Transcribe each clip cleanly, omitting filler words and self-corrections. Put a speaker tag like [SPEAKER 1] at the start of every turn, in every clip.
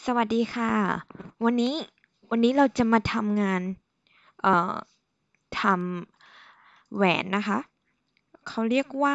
[SPEAKER 1] สวัสดีค่ะ วันนี้เราจะมาทำงานเอ่อทำแหวนนะคะ เขาเรียกว่า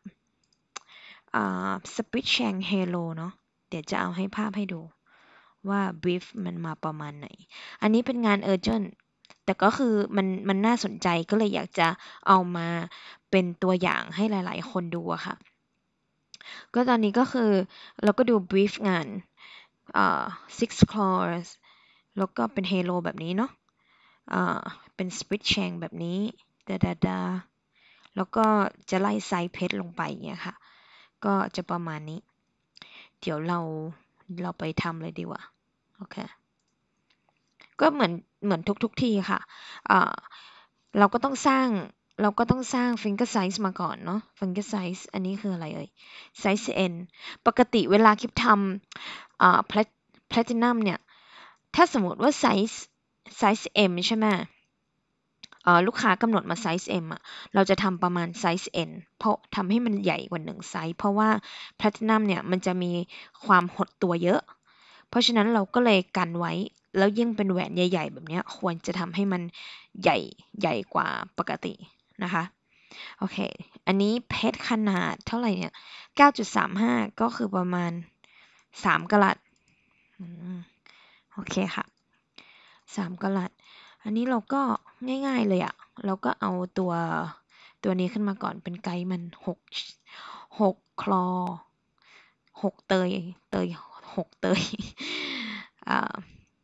[SPEAKER 1] Split Shank Halo เนาะเดี๋ยวจะเอาให้ภาพให้ดูว่า brief มันมาประมาณไหน อันนี้เป็นงาน urgent แต่ก็คือมันน่าสนใจก็เลยอยากจะเอามาเป็นตัวอย่างให้หลายๆคนดูอะค่ะ ก็ตอนนี้ก็คือเราก็ดู brief งานsix claws แล้วก็เป็น halo แบบนี้เนาะอ่าเป็น split shank แบบนี้ดาแล้วก็จะไล่ไซส์เพชรลงไปอย่างเงี้ยค่ะก็จะประมาณนี้เดี๋ยวเราไปทำเลยดีกว่าโอเคก็เหมือนทุกทีค่ะอ่าเราก็ต้องสร้างfinger size มาก่อนเนาะ finger size อันนี้คืออะไรเอ่ย size N ปกติเวลาคิดทำplatinum เนี่ยถ้าสมมติว่าไซส์ M ใช่ไหมลูกค้ากำหนดมาไซส์ M อะเราจะทำประมาณไซส์ N เพราะทำให้มันใหญ่กว่า1ไซส์เพราะว่า Platinum เนี่ยมันจะมีความหดตัวเยอะเพราะฉะนั้นเราก็เลยกันไว้แล้วยิ่งเป็นแหวนใหญ่ๆแบบนี้ควรจะทำให้มันใหญ่ใหญ่กว่าปกตินะคะโอเคอันนี้เพชรขนาดเท่าไหร่เนี่ย 9.35 ก็คือประมาณ3กะรัตอืมโอเคค่ะ3กะรัตอันนี้เราก็ง่ายๆเลยอะเราก็เอาตัวนี้ขึ้นมาก่อนเป็นไกด์มัน6คลอ6เตย6เตยอ่า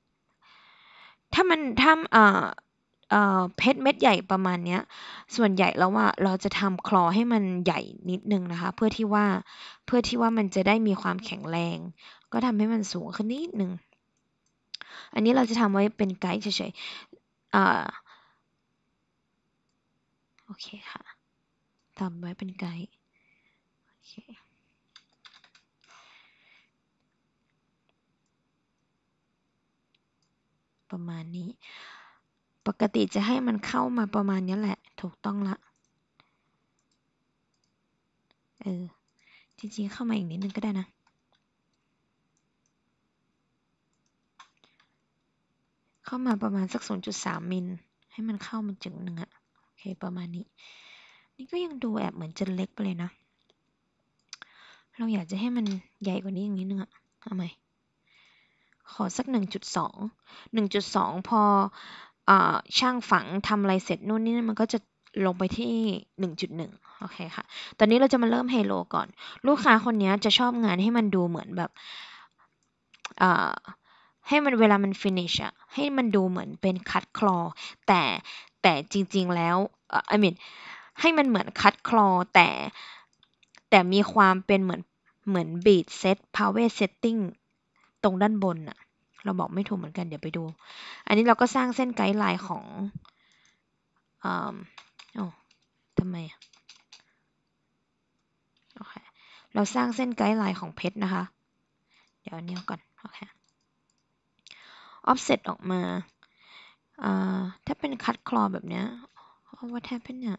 [SPEAKER 1] ถ้าเพชรเม็ดใหญ่ประมาณเนี้ยส่วนใหญ่แล้วว่าเราจะทำคลอให้มันใหญ่นิดนึงนะคะเพื่อที่ว่ามันจะได้มีความแข็งแรงก็ทำให้มันสูงขึ้นนิดนึงอันนี้เราจะทำไว้เป็นไกด์เฉยๆโอเคค่ะทำไว้เป็นไกด์โอเคประมาณนี้ปกติจะให้มันเข้ามาประมาณนี้แหละถูกต้องละเออจริงๆเข้ามาอีกนิดนึงก็ได้นะเข้ามาประมาณสัก0.3มิลให้มันเข้ามันจึงหนึ่งอะโอเคประมาณนี้นี่ก็ยังดูแอบเหมือนจะเล็กไปเลยนะเราอยากจะให้มันใหญ่กว่านี้อีกนิดนึงอะเอาใหม่ขอสัก1.2พอช่างฝังทำอะไรเสร็จนู่นนี่นั่นมันก็จะลงไปที่1.1โอเคค่ะตอนนี้เราจะมาเริ่มเฮโลก่อนลูกค้าคนนี้จะชอบงานให้มันดูเหมือนแบบอ่าให้มันเวลามัน finish อะให้มันดูเหมือนเป็นคัดคลอแต่แต่จริงๆแล้วI mean ให้มันเหมือนคัดคลอแต่มีความเป็นเหมือน bead set power setting ตรงด้านบนน่ะเราบอกไม่ถูกเหมือนกันเดี๋ยวไปดูอันนี้เราก็สร้างเส้นไกด์ไลน์ของอ่าอ้าวทำไมอะโอเคเราสร้างเส้นไกด์ไลน์ของเพชรนะคะเดี๋ยวอันนี้ก่อนโอเค offset ออกมาถ้าเป็นคัดคลอแบบเนี้ย what happened เนี่ย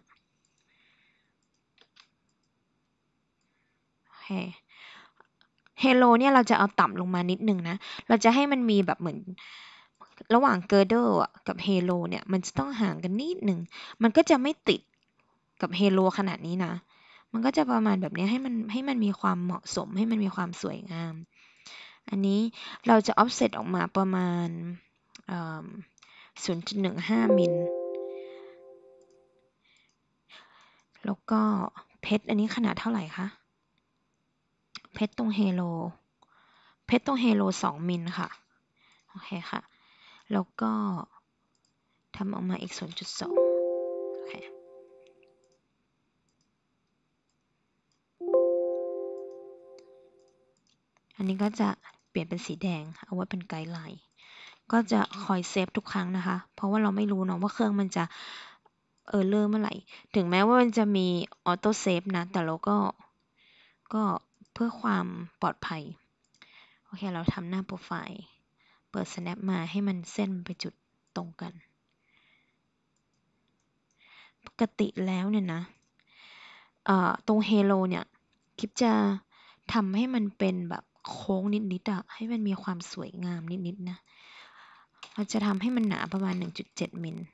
[SPEAKER 1] โอเค Halo เนี่ยเราจะเอาต่ำลงมานิดนึงนะเราจะให้มันมีแบบเหมือนระหว่าง Girdle อะกับ Halo เนี่ยมันจะต้องห่างกันนิดนึงมันก็จะไม่ติดกับ Halo ขนาดนี้นะมันก็จะประมาณแบบนี้ให้มันมีความเหมาะสมให้มันมีความสวยงามอันนี้เราจะ offset ออกมาประมาณ0.15มิลแล้วก็เพชรอันนี้ขนาดเท่าไหร่คะเพชรตรง Halo เพชรตรง Halo 2มิลค่ะโอเคค่ะแล้วก็ทำออกมาอีก0.2โอเคอันนี้ก็จะเปลี่ยนเป็นสีแดงเอาไว้เป็นไกด์ไลน์ก็จะคอยเซฟทุกครั้งนะคะเพราะว่าเราไม่รู้เนาะว่าเครื่องมันจะเลอร์เมื่อไหร่ถึงแม้ว่ามันจะมีออโต้เซฟนะแต่เราก็เพื่อความปลอดภัยโอเคเราทำหน้าโปรไฟล์เปิด snap มาให้มันเส้นไปจุดตรงกันปกติแล้วเนี่ยนะตรง Halo เนี่ยคลิปจะทำให้มันเป็นแบบโค้งนิดๆอะให้มันมีความสวยงามนิดๆนะเราจะทำให้มันหนาประมาณ 1.7 มิล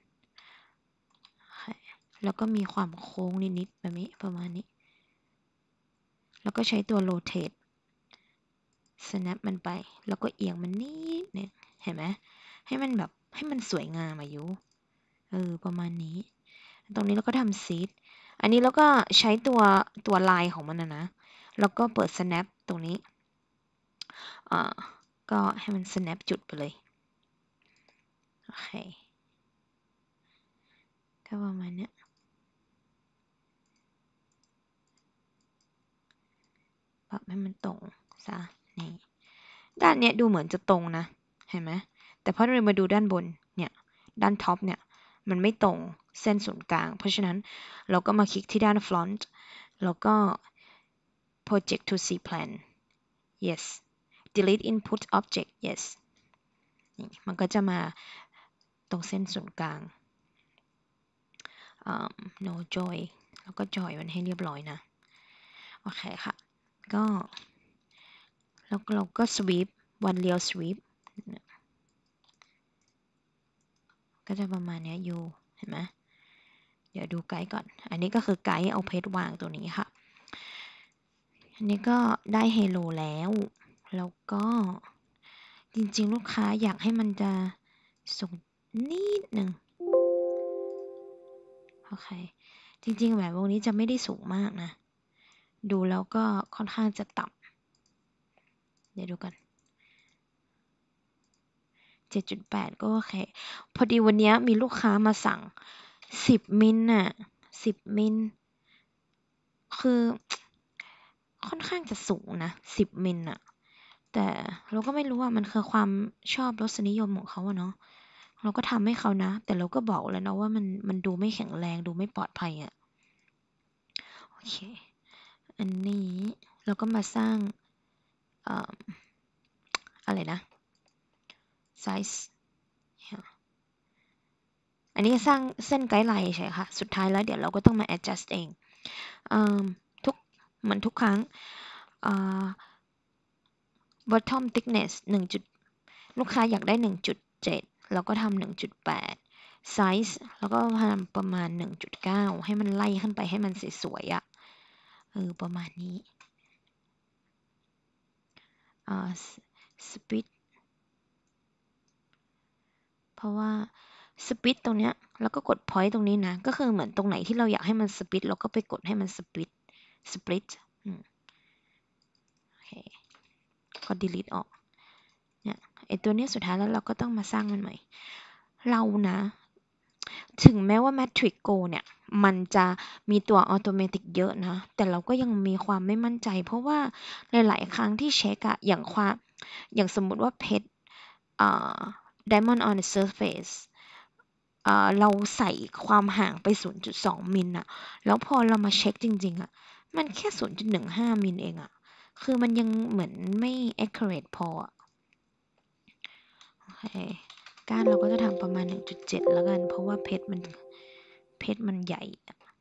[SPEAKER 1] แล้วก็มีความโค้งนิดๆแบบนี้ประมาณนี้แล้วก็ใช้ตัว rotate snap มันไปแล้วก็เอียงมันนิดนึงเห็นไหมให้มันแบบให้มันสวยงามอายุประมาณนี้ตรงนี้เราก็ทำซีดอันนี้เราก็ใช้ตัวลายของมันนะแล้วก็เปิด snap ตรงนี้ก็ให้มัน snap จุดไปเลยโอเคก็ประมาณนี้ปรับให้มันตรงซะนี่ด้านเนี้ยดูเหมือนจะตรงนะเห็นไหมแต่พอเรามาดูด้านบนเนี่ยด้านท็อปเนี่ยมันไม่ตรงเส้นศูนย์กลางเพราะฉะนั้นเราก็มาคลิกที่ด้าน front แล้วก็ project to see plan yes delete input object yes นี่มันก็จะมาตรงเส้นศูนย์กลาง no joy แล้วก็ joy มันให้เรียบร้อยนะโอเคค่ะก็แล้วเราก็ sweep one real sweep ก็จะประมาณนี้อยู่เห็นไหมเดี๋ยวดูไกด์ก่อนอันนี้ก็คือไกด์เอาเพชรวางตัวนี้ค่ะอันนี้ก็ได้เฮโลแล้วแล้วก็จริงๆลูกค้าอยากให้มันจะสูงนิดหนึ่งโอเคจริงๆแหวนวงนี้จะไม่ได้สูงมากนะดูแล้วก็ค่อนข้างจะต่ำเดี๋ยวดูกัน 7.8 ก็โอเคพอดีวันนี้มีลูกค้ามาสั่ง10 มิลน่ะ10 มิลคือค่อนข้างจะสูงนะ10 มิลน่ะแต่เราก็ไม่รู้ว่ามันคือความชอบรสนิยมของเขาอะเนาะเราก็ทำให้เขานะแต่เราก็บอกแล้วนะว่ามันดูไม่แข็งแรงดูไม่ปลอดภัยอะโอเคอันนี้เราก็มาสร้างอะไรนะ size อันนี้สร้างเส้นไกด์ไลน์ใช่ค่ะสุดท้ายแล้วเดี๋ยวเราก็ต้องมา adjust เองทุกเหมือนทุกครั้ง bottom thickness ลูกค้าอยากได้ 1.7 เราก็ทำ 1.8 size แล้วก็ทำประมาณ 1.9 ให้มันไล่ขึ้นไปให้มันสวยๆอะประมาณนี้speed เพราะว่าสปิ t ตรงเนี้ยแล้วก็กด point ตรงนี้นะก็คือเหมือนตรงไหนที่เราอยากให้มันสปิ t เราก็ไปกดให้มันสปลิตโอเคก็ delete ออกเนี่ยไอตัวนี้สุดท้ายแล้วเราก็ต้องมาสร้างมันใหม่เรานะถึงแม้ว่า Matrix Go เนี่ยมันจะมีตัว Automatic เยอะนะแต่เราก็ยังมีความไม่มั่นใจเพราะว่าหลายๆครั้งที่เช็คอะอย่างสมมุติว่าเพชรdiamond on the surface เราใส่ความห่างไป 0.2 มิลอะแล้วพอเรามาเช็คจริงๆอะมันแค่ 0.15 มิลเองอะคือมันยังเหมือนไม่ accurate พออะโอเคก้านเราก็จะทำประมาณ 1.7 แล้วกันเพราะว่าเพชรมันใหญ่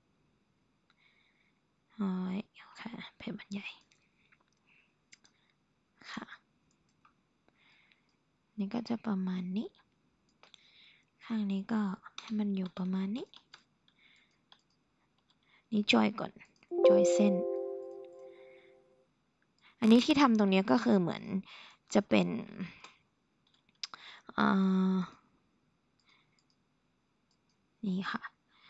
[SPEAKER 1] โอเคเพชรมันใหญ่ค่ะนี่ก็จะประมาณนี้ข้างนี้ก็ให้มันอยู่ประมาณนี้นี่จอยก่อนจอยเส้นอันนี้ที่ทำตรงนี้ก็คือเหมือนจะเป็นนี่ค่ะ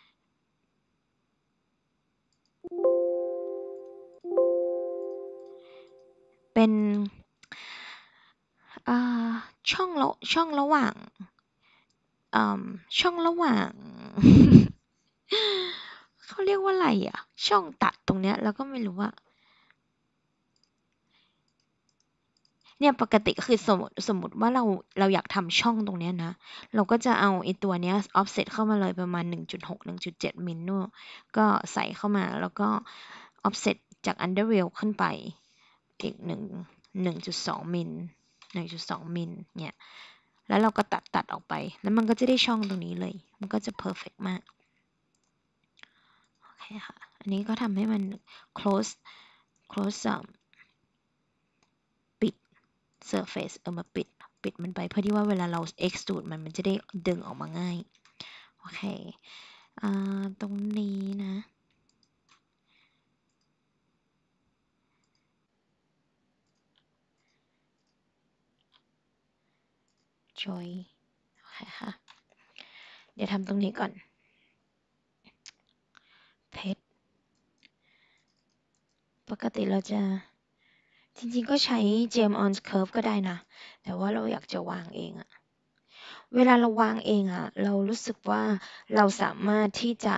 [SPEAKER 1] เป็นช่องระหว่างช่องระหว่าง เขาเรียกว่าอะไรอ่ะช่องตัดตรงเนี้ยแล้วก็ไม่รู้ว่าเนี่ยปกติก็คือสมมติว่าเราอยากทำช่องตรงเนี้ยนะเราก็จะเอาไอ้ตัวเนี้ย offset เข้ามาเลยประมาณ 1.6 1.7 มิลนู่นก็ใส่เข้ามาแล้วก็ offset จาก underrail ขึ้นไปอีก1.2 มิล1.2 มิลเนี่ยแล้วเราก็ตัดออกไปแล้วมันก็จะได้ช่องตรงนี้เลยมันก็จะ perfect มากโอเคค่ะอันนี้ก็ทำให้มัน close ปิด surface มาปิดมันไปเพื่อที่ว่าเวลาเรา extrude มันจะได้ดึงออกมาง่ายโอเคตรงนี้นะจอยโอเคค่ะเดี๋ยวทำตรงนี้ก่อนเพชรปกติเราจะจริงๆก็ใช้ Gem on Curve ก็ได้นะแต่ว่าเราอยากจะวางเองอะเวลาเราวางเองอะเรารู้สึกว่าเราสามารถที่จะ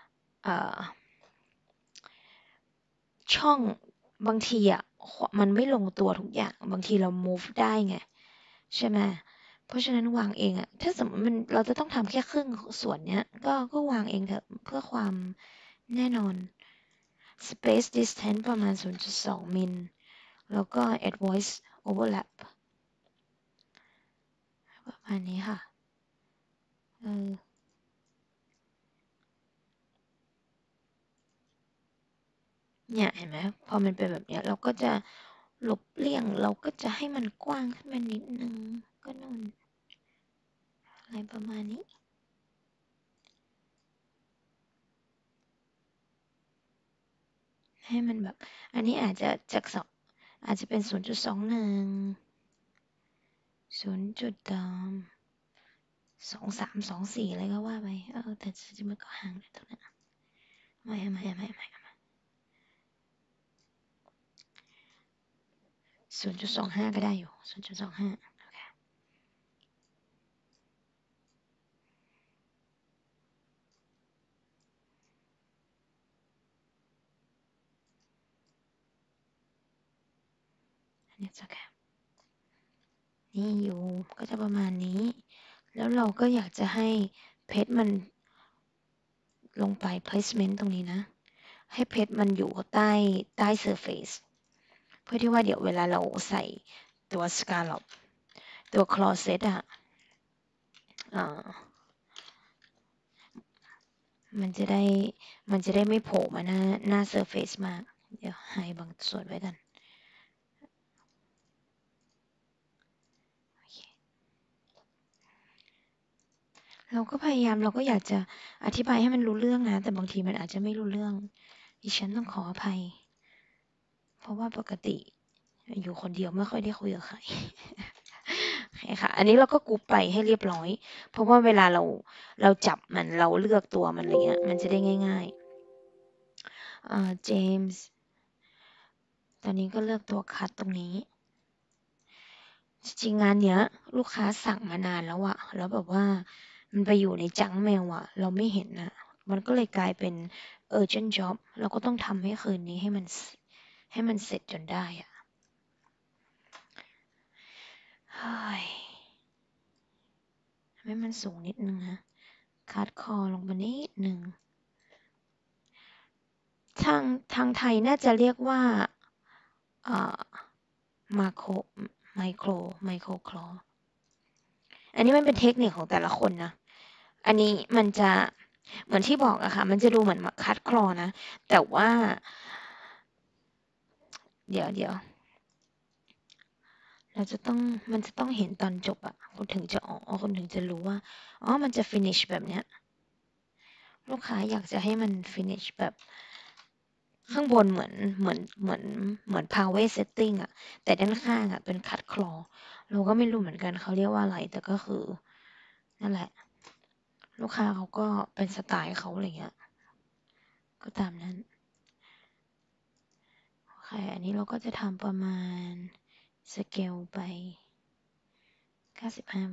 [SPEAKER 1] ช่องบางทีอะมันไม่ลงตัวทุกอย่างบางทีเรา move ได้ไงใช่ไหมเพราะฉะนั้นวางเองอะถ้าสมมติเราจะต้องทำแค่ครึ่งส่วนเนี้ยก็วางเองเถอะเพื่อความแน่นอน space distance ประมาณ 0.2 มิลแล้วก็ advoice overlap ประมาณนี้ค่ะเนี่ยเห็นไหมพอมันเป็นแบบเนี้ยเราก็จะหลบเลี่ยงเราก็จะให้มันกว้างขึ้นมานิดนึงก็นู่นอะไรประมาณนี้ให้มันแบบอันนี้อาจจะจากอาจจะเป็น 0.21 0.2324อะไรก็ว่าไปแต่จริงๆมันก็ห่างเลยตรงนั้นไม่0.25ก็ได้อยู่0.25โอเคอันนี้จะแค่นี่อยู่ก็จะประมาณนี้แล้วเราก็อยากจะให้เพชรมันลงไป placement ตรงนี้นะให้เพชรมันอยู่ใต้ surface เพื่อที่ว่าเดี๋ยวเวลาเราใส่ตัว scallop ตัว closet อะมันจะได้ไม่โผล่มาหน้า surface มากเดี๋ยวให้บางส่วนไว้กันเราก็พยายามเราก็อยากจะอธิบายให้มันรู้เรื่องนะแต่บางทีมันอาจจะไม่รู้เรื่องดิฉันต้องขออภัยเพราะว่าปกติอยู่คนเดียวไม่ค่อยได้คุยกับใครโอเคค่ะอันนี้เราก็กรุ๊ปไปให้เรียบร้อยเพราะว่าเวลาเราจับมันเราเลือกตัวมันอะไรเงี้ยมันจะได้ง่ายๆเจมส์ตอนนี้ก็เลือกตัวคัดตรงนี้จริงๆงานเนี้ยลูกค้าสั่งมานานแล้วอะแล้วแบบว่ามันไปอยู่ในจังก์เมลอะเราไม่เห็นอะมันก็เลยกลายเป็น urgent job เราก็ต้องทำให้คืนนี้ให้มันเสร็จจนได้อะเฮ้ยให้มันสูงนิดนึงนะคัดคอลงมานิดนึงทางไทยน่าจะเรียกว่าเอ่อมาโครไมโครคลออันนี้มันเป็นเทคนิคของแต่ละคนนะอันนี้มันจะเหมือนที่บอกอะค่ะมันจะดูเหมือนคัดคลอนะแต่ว่าเดี๋ยวมันจะต้องเห็นตอนจบอะคุณถึงจะคุณถึงจะรู้ว่ามันจะ finish แบบเนี้ยลูกค้าอยากจะให้มัน finish แบบข้างบนเหมือน power setting อะแต่ด้านข้างอะเป็นคัดคลอเราก็ไม่รู้เหมือนกันเขาเรียกว่าอะไรแต่ก็คือนั่นแหละลูกค้าเขาก็เป็นสไตล์เขาอะไรเงี้ยก็ตามนั้นโอเคอันนี้เราก็จะทำประมาณสเกลไป95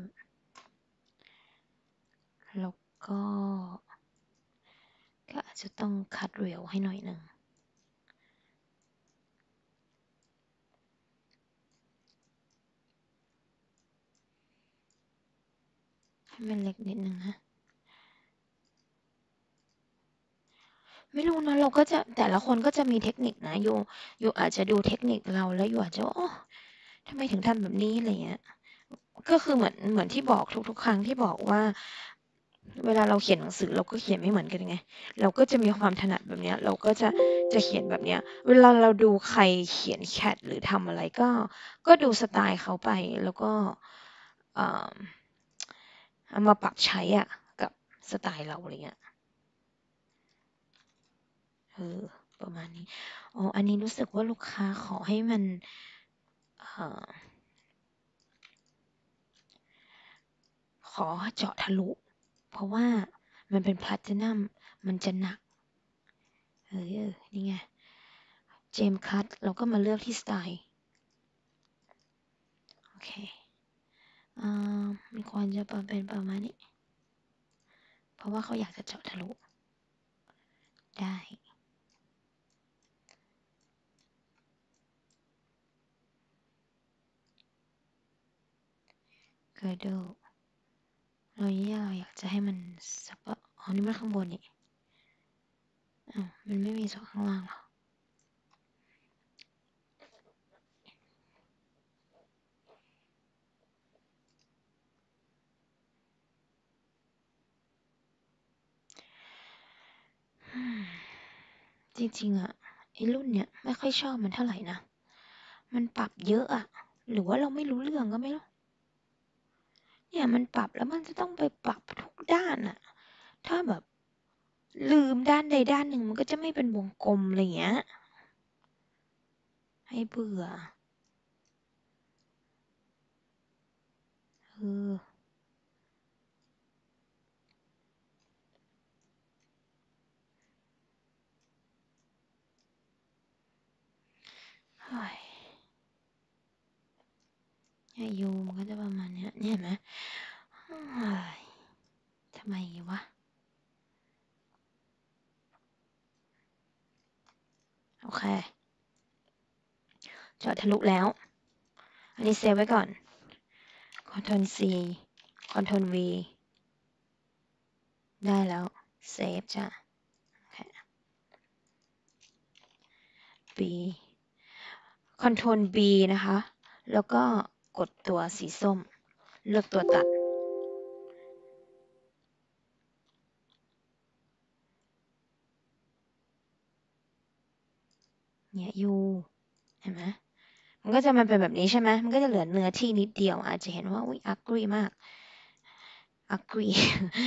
[SPEAKER 1] แล้วก็อาจจะต้องคัดเร็วให้หน่อยหนึ่งให้มันเล็กนิดนึงนะไม่รู้นะเราก็จะแต่ละคนก็จะมีเทคนิคนะอยู่อาจจะดูเทคนิคเราแล้วอยู่อาจจะทำไมถึงทำแบบนี้อะไรเงี้ยก็คือเหมือนที่บอกทุกๆครั้งที่บอกว่าเวลาเราเขียนหนังสือเราก็เขียนไม่เหมือนกันไงเราก็จะมีความถนัดแบบเนี้ยเราก็จะเขียนแบบเนี้ยเวลาเราดูใครเขียนแคทหรือทำอะไรก็ดูสไตล์เขาไปแล้วก็เอ่อเอามาปรับใช้อะกับสไตล์เราอะไรเงี้ยเออประมาณนี้อ๋ออันนี้รู้สึกว่าลูกค้าขอให้มันเอ่อขอเจาะทะลุเพราะว่ามันเป็นแพลทินัมมันจะหนักนี่ไงเจมคัทเราก็มาเลือกที่สไตล์โอเคมันควรจะเป็นประมาณนี้เพราะว่าเขาอยากจะเจาะทะลุได้เกิดดูเราอยากจะให้มันสักอ๋อนี่มันข้างบนนี่มันไม่มีส่วนข้างล่างหรอจริงๆอะไอ้รุ่นเนี้ยไม่ค่อยชอบมันเท่าไหร่นะมันปรับเยอะอะหรือว่าเราไม่รู้เรื่องก็ไม่รู้เนี่ยมันปรับแล้วมันจะต้องไปปรับทุกด้านอะถ้าแบบลืมด้านใดด้านหนึ่งมันก็จะไม่เป็นวงกลมอะไรเงี้ยให้เบื่อเออเฮ้ยอายุมันก็จะประมาณเนี้ยเนี่ยเห็นไหมเฮ้ยทำไมวะโอเคเจาะทะลุแล้วอันนี้เซฟไว้ก่อน Ctrl C Ctrl V ได้แล้วเซฟจ้ะ B Ctrl B นะคะแล้วก็กดตัวสีส้มเลือกตัวตัดเนี่ย U เห็นไหมมันก็จะมาเป็นแบบนี้ใช่ไหมมันก็จะเหลือเนื้อที่นิดเดียวอาจจะเห็นว่าอุ๊ยอักรีมากอักรี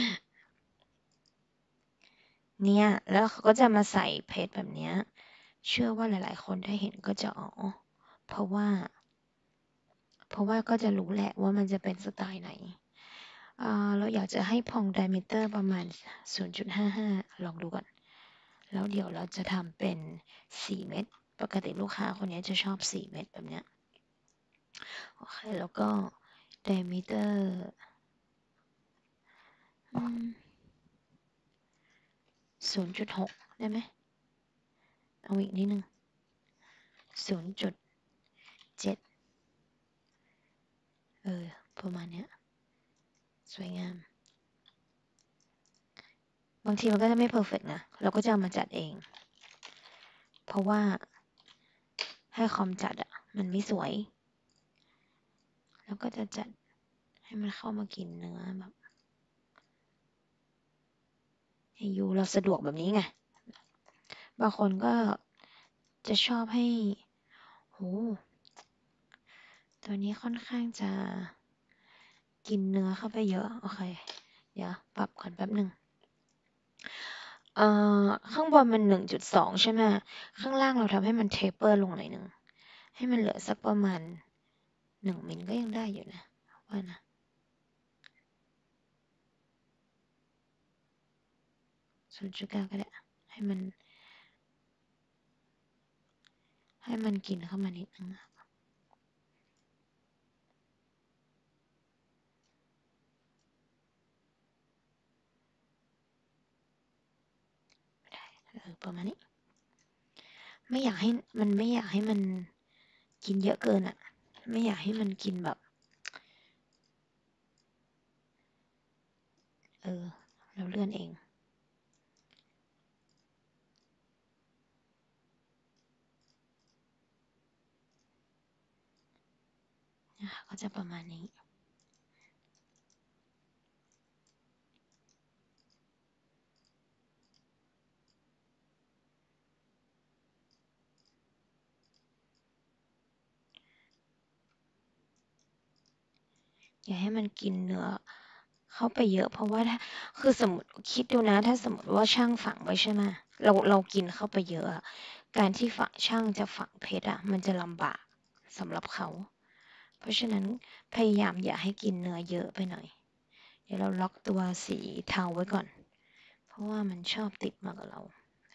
[SPEAKER 1] เนี่ยแล้วเขาก็จะมาใส่เพชรแบบเนี้ยเชื่อว่าหลายๆคนถ้าเห็นก็จะอ๋อเพราะว่าเพราะว่าก็จะรู้แหละว่ามันจะเป็นสไตล์ไหนเราอยากจะให้พอง diameter ประมาณ 0.55 ลองดูก่อนแล้วเดี๋ยวเราจะทำเป็น 4 เม็ดปกติลูกค้าคนนี้จะชอบ 4 เม็ดแบบเนี้ยโอเคแล้วก็ diameter 0.6 ได้ไหมเอาอีกนิดนึง 0.7ประมาณเนี้ยสวยงามบางทีมันก็จะไม่เพอร์เฟกต์นะเราก็จะเอามาจัดเองเพราะว่าให้คอมจัดอะมันไม่สวยแล้วก็จะจัดให้มันเข้ามากินเนื้อแบบให้อยู่เราสะดวกแบบนี้ไงบางคนก็จะชอบให้โหตัวนี้ค่อนข้างจะกินเนื้อเข้าไปเยอะโอเคเดี๋ยวปรับก่อนแป๊บหนึ่งข้างบนมัน 1.2 ใช่ไหมข้างล่างเราทำให้มันเทเปอร์ลงหน่อยหนึ่งให้มันเหลือสักประมาณ1 มิลก็ยังได้อยู่นะว่านะ0.9ก็ได้ให้มันกินเข้ามานิดนึงประมาณนี้ไม่อยากให้มันกินเยอะเกินอ่ะไม่อยากให้มันกินแบบเราเลื่อนเองนะคะก็จะประมาณนี้อย่าให้มันกินเนื้อเข้าไปเยอะเพราะว่าถ้าคือสมมติคิดดูนะถ้าสมมติว่าช่างฝังไว้ใช่ไหมเรากินเข้าไปเยอะการที่ช่างจะฝังเพชรมันจะลำบากสำหรับเขาเพราะฉะนั้นพยายามอย่าให้กินเนื้อเยอะไปหน่อยเดี๋ยวเราล็อกตัวสีเทาไว้ก่อนเพราะว่ามันชอบติดมากับเรา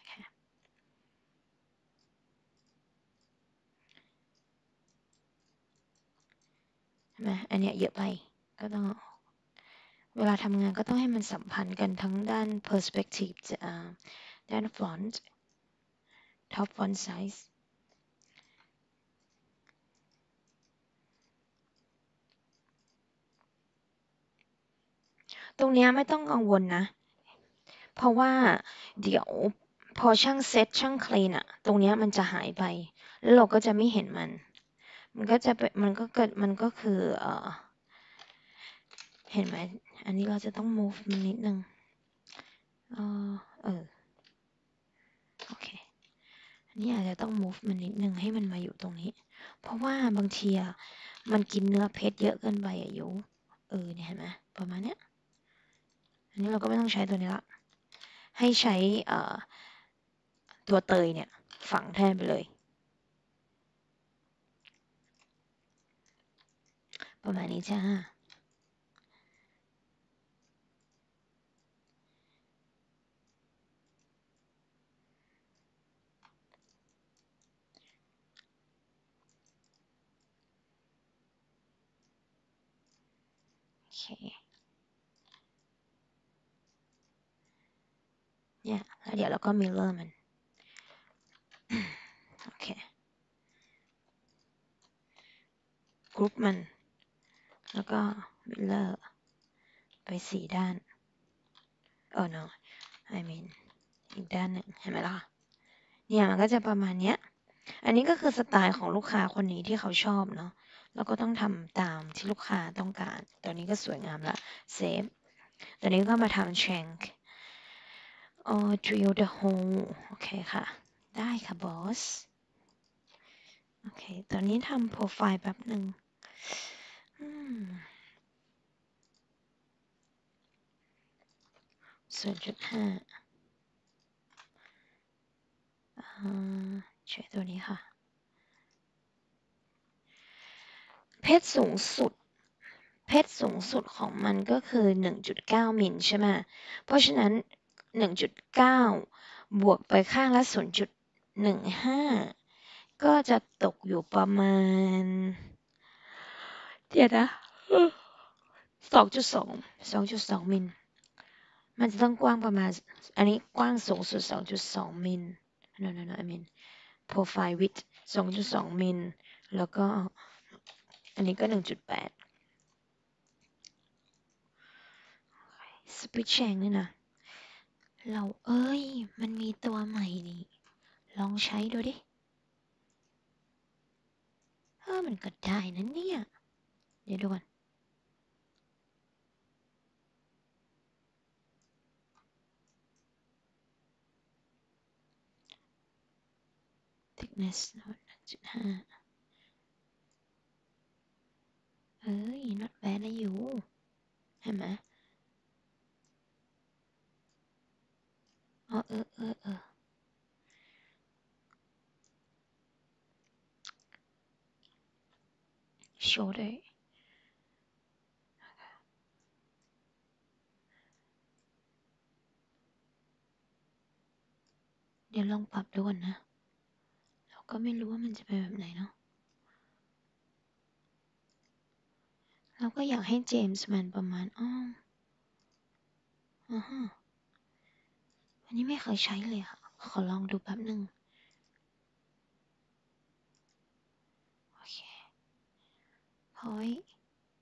[SPEAKER 1] ใช่ไหมอันเนี้ยเยอะไปก็ต้องเวลาทำงานก็ต้องให้มันสัมพันธ์กันทั้งด้าน perspective ด้าน font top font size ตรงนี้ไม่ต้องกังวลนะเพราะว่าเดี๋ยวพอช่างเซตช่างคลีนตรงนี้มันจะหายไปแล้วเราก็จะไม่เห็นมันก็จะเป็นมันก็คือเห็นไหมอันนี้เราจะต้อง move มันนิดนึงเออโอเคอันนี้อาจจะต้อง move มันนิดนึงให้มันมาอยู่ตรงนี้เพราะว่าบางทีมันกินเนื้อเพชรเยอะเกินไปอยู่เนี่ยเห็นไหมประมาณเนี้ยอันนี้เราก็ไม่ต้องใช้ตัวนี้ละให้ใช้ตัวเตยเนี่ยฝังแทนไปเลยประมาณนี้จ้าโอเคเนี่ยแล้วเดี๋ยวเราก็มิลเลอร์มันโอเคกรุ๊ปมันแล้วก็มิลเลอร์ไปสี่ด้านno I mean อีกด้านหนึ่งเห็นไหมล่ะเนี่ยมันก็จะประมาณเนี้ยอันนี้ก็คือสไตล์ของลูกค้าคนนี้ที่เขาชอบเนาะเราก็ต้องทำตามที่ลูกค้าต้องการตอนนี้ก็สวยงามละเซฟตอนนี้ก็มาทำ shank drill the hole โอเคค่ะได้ค่ะบอสโอเคตอนนี้ทำโปรไฟล์แป๊บหนึ่ง0.5ใช้ตัวนี้ค่ะเพชรสูงสุดเพชรสูงสุดของมันก็คือ 1.9 มิลใช่ไหมเพราะฉะนั้น 1.9 บวกไปข้างละ 0.15 ก็จะตกอยู่ประมาณเดี๋ยวนะ2.2 2.2 มิลมันจะต้องกว้างประมาณอันนี้กว้างสูงสุด 2.2 มิล no I mean profile width 2.2 มิลแล้วก็อันนี้ก็ 1.8 Split Shank นี่นะเรามันมีตัวใหม่นี่ลองใช้ดูดิมันก็ได้นะเนี่ยเดี๋ยวดูก่อน thickness 1.5 not bad นะอยู่เห็นไหมโชว์ด้วยเดี๋ยวลองปรับดูก่อนนะเราก็ไม่รู้ว่ามันจะเป็นแบบไหนเนาะเราก็อยากให้เจมส์มันประมาณอันนี้ไม่เคยใช้เลยค่ะขอลองดูแป๊บหนึ่งโอเค point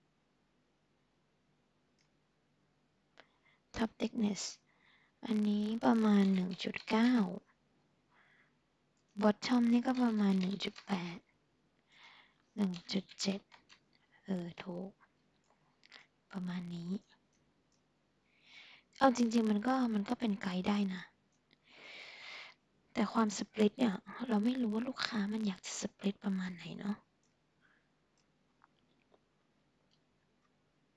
[SPEAKER 1] top thickness อันนี้ประมาณ 1.9 bottom นี่ก็ประมาณ 1.8 1.7ถูกประมาณนี้เอาจริงๆมันก็เป็นไกด์ได้นะแต่ความสปลิตเนี่ยเราไม่รู้ว่าลูกค้ามันอยากจะสปลิตประมาณไหนเนาะ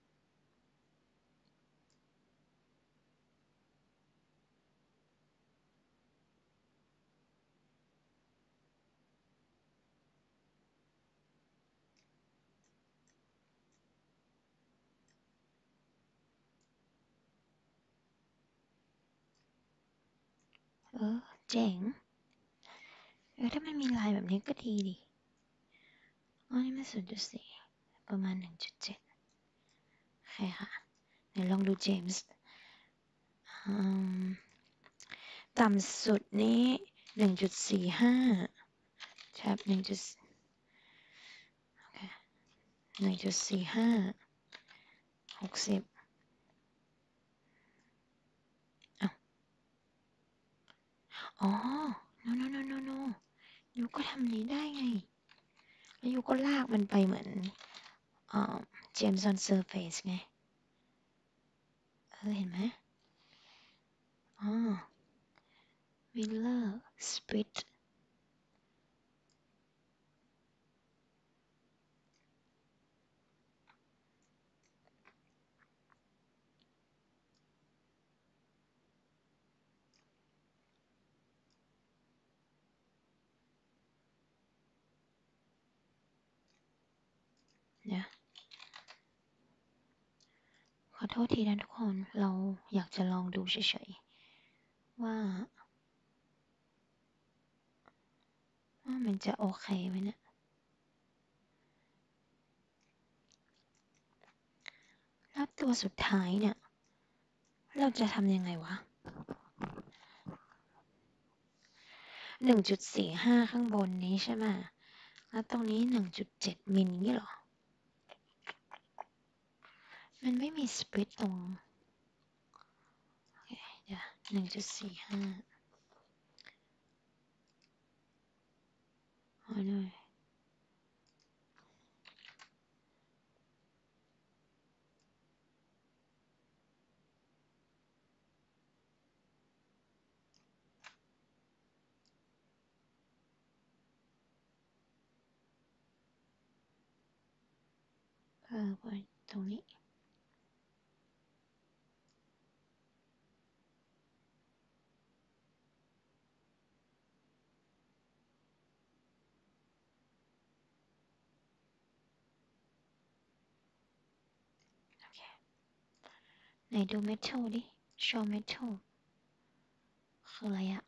[SPEAKER 1] เจ๋งถ้ามันมีลายแบบนี้ก็ดีดินี่มัน0.4ประมาณ1.7โอเคค่ะไหนลองดูเจมส์ต่ำสุดนี้1.45แท็บ1.45 60อ๋อ no no no no no ยูก็ทำนี้ได้ไงแล้วยูก็ลากมันไปเหมือนเจมส์ออนเซอร์เฟซไงเห็นไหมวิลเลอร์สปิตเนี่ยขอโทษทีนะทุกคนเราอยากจะลองดูเฉยๆว่ามันจะโอเคไหมเนี่ยแล้วตัวสุดท้ายเนี่ยเราจะทำยังไงวะ1.45ข้างบนนี้ใช่ไหมแล้วตรงนี้1.7มิลนี่หรอมันไม่มีสปริตตรงเดี๋ยว1.45หน่อยไปตรงนี้ไหนดูเมทัลดิโชว์เมทัลคืออะไรอะ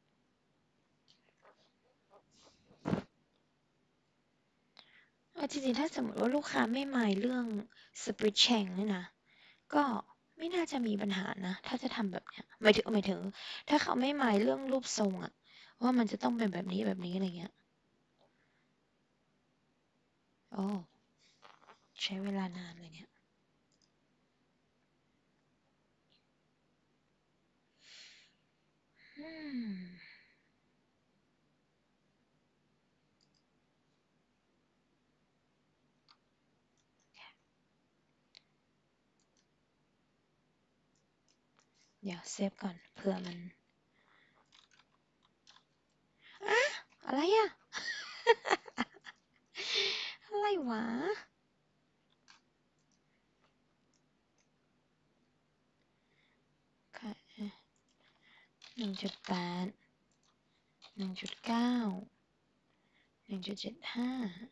[SPEAKER 1] จริงๆถ้าสมมติว่าลูกค้าไม่หมายเรื่องสปริตแชงนี่นะก็ไม่น่าจะมีปัญหานะถ้าจะทำแบบเนี้ยหมายถึงถ้าเขาไม่หมายเรื่องรูปทรงอะว่ามันจะต้องเป็นแบบนี้แบบนี้อะไรเงี้ยโอ้ใช้เวลานานเลยเนี่ยเดี๋ยวเซฟก่อนเผื่อมันอะไรอะอะไรวะ1.8 1.9 1.75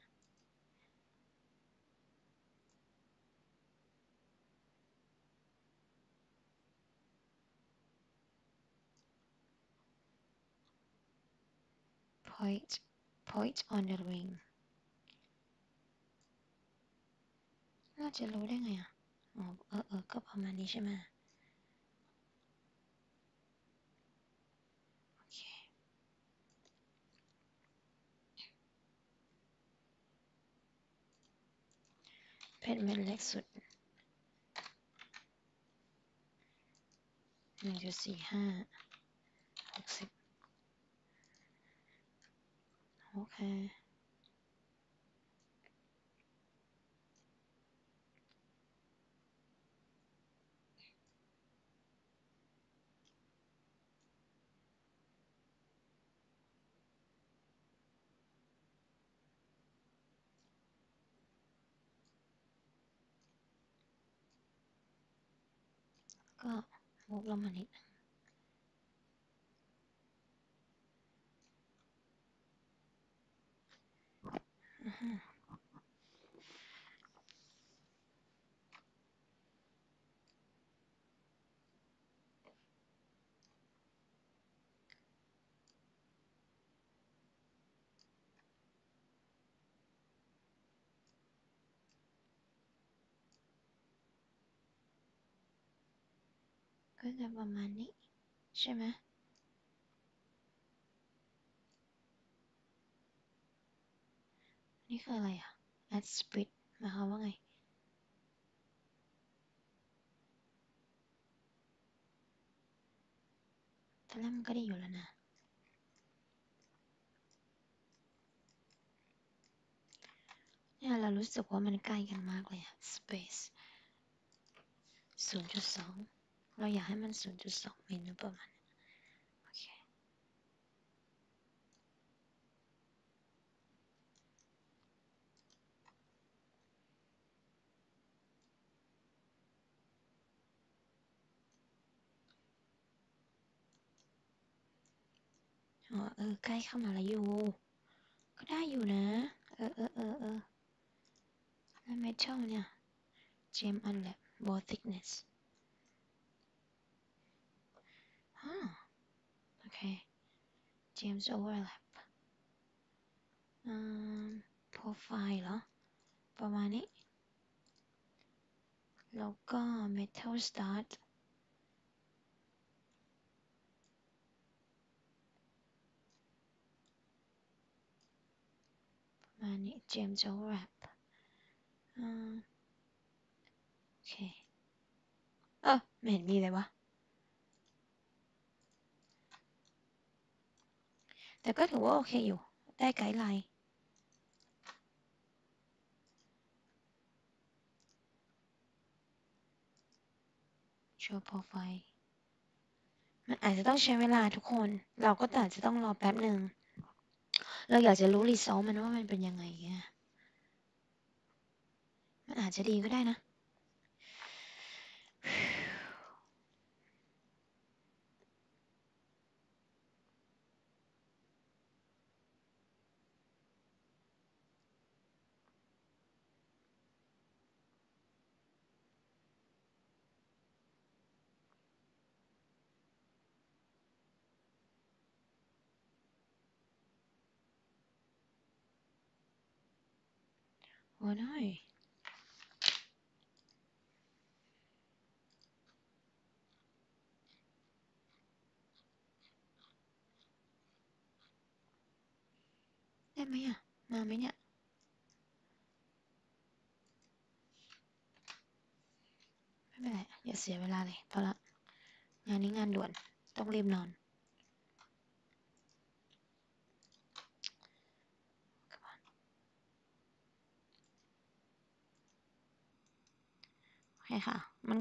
[SPEAKER 1] point on the ring น่าจะรู้ได้ไงอ่ะก็ประมาณนี้ใช่ไหมโอเคเพชรเม็ดเล็กสุด1.45 60โอเคก็บวกลงมานิดก็จะประมาณนี้ใช่ไหมนี่คืออะไรอ่ะ add split หมายความว่าไงตอนแรกมันก็ดีอยู่แล้วนะเนี่ยเรารู้สึกว่ามันใกล้กันมากเลยอะ space 0.2 เราอยากให้มัน 0.2 มิลประมาณโอเคอ๋อใกล้เข้ามาแล้วอยู่ก็ได้อยู่นะแล้ว metal เนี่ย gem unlap ball thickness โอเค gems overlap profile เหรอประมาณนี้แล้วก็ metal start ประมาณนี้ gems overlap โอเคไม่เห็นมีเลยวะแต่ก็ถือว่าโอเคอยู่ได้ไกด์ไลน์โชว์ profile มันอาจจะต้องใช้เวลาทุกคนเราก็อาจจะต้องรอแป๊บหนึ่งเราอยากจะรู้ result มันว่ามันเป็นยังไงไงมันอาจจะดีก็ได้นะโอ้ได้ได้ไหมอ่ะมาไหมเนี่ยไม่เป็นไรอย่าเสียเวลาเลยพอละงานนี้งานด่วนต้องรีบนอนโอเคค่ะมัน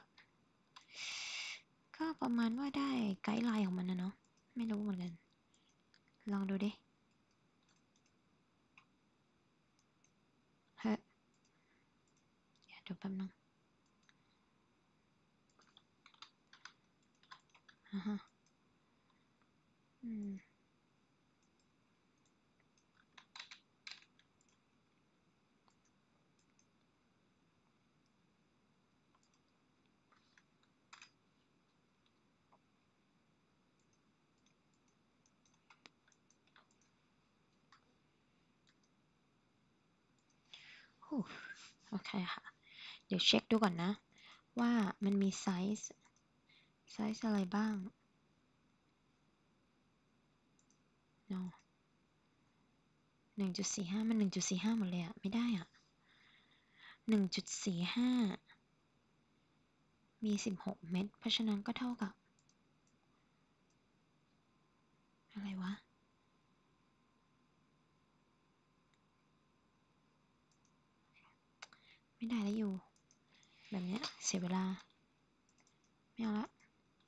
[SPEAKER 1] ก็ประมาณว่าได้ไกด์ไลน์ของมันนะเนาะไม่รู้เหมือนกันลองดูดิเฮ้ยเดี๋ยวแป๊บนึงฮะอืมโอเคค่ะเดี๋ยวเช็คดูก่อนนะว่ามันมีไซส์อะไรบ้าง no 1.45มัน1.45หมดเลยอะไม่ได้อะ1.45มี16เม็ดเพราะฉะนั้นก็เท่ากับอะไรวะไม่ได้แล้วอยู่แบบเนี้ยเสียเวลาไม่เอาละ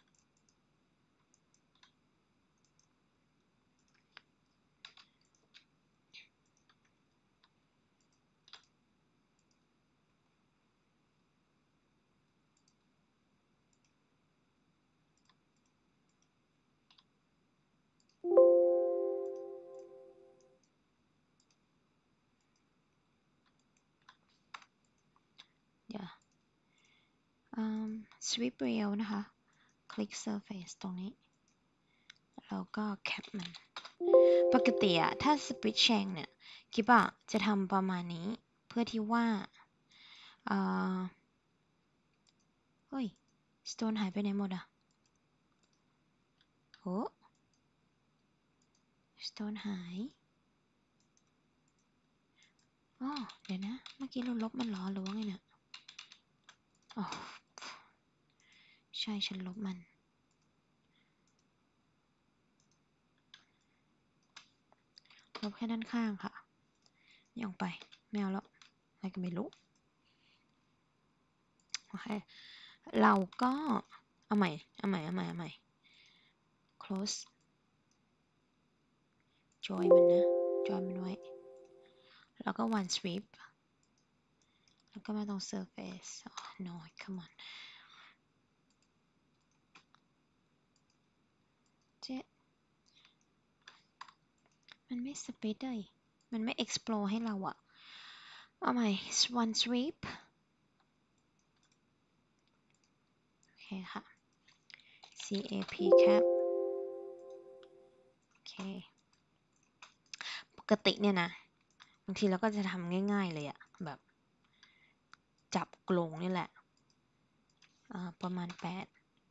[SPEAKER 1] เดี๋ยวsweep rail นะคะคลิก surface ตรงนี้แล้วก็แคปมันปกติอะถ้า split shank เนี่ยคิดว่าจะทำประมาณนี้เพื่อที่ว่าเฮ้ย stone หายไปไหนหมดอ่ะโอ้ stone หายอ๋อเดี๋ยวนะเมื่อกี้เราลบมันเหรอหรือว่าไงเนี่ยอ๋อใช่ฉันลบมันลบแค่ด้านข้างค่ะนี่ออกไปไม่เอาแล้วอะไรก็ไม่รู้โอเคเราก็เอาใหม่ close join มันนะ join มันไว้แล้วก็ one sweep แล้วก็มาตรง surface oh no come on เจ๊มันไม่ split เลยมันไม่ explore ให้เราอะเอาใหม่ one sweep โอเคค่ะ cap cap โอเคปกติเนี่ยนะบางทีเราก็จะทำง่ายๆเลยอะแบบจับกลงนี่แหละประมาณ8